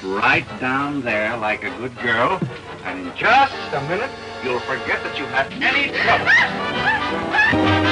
right down there like a good girl, and in just a minute, you'll forget that you had any trouble.